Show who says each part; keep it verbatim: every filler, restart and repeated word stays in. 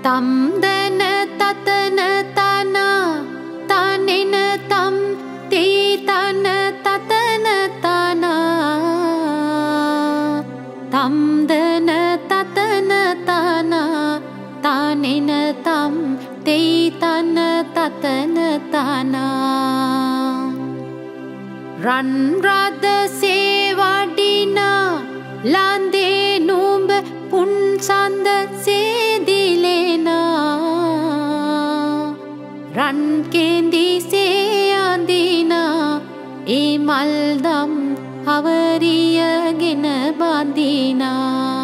Speaker 1: තම්දන තතන තනා තනෙන තම් තීතන තතන තනා තම්දන තතන තනා තනෙන තම් තීතන තතන තනා රන් රද සේවඩිනා ලන්දේ නුඹ පුන්සන්ද සේදිලෙනා රන් කෙඳි සේයඳිනා ඒ මල්දම් හවරියගෙන බඳිනා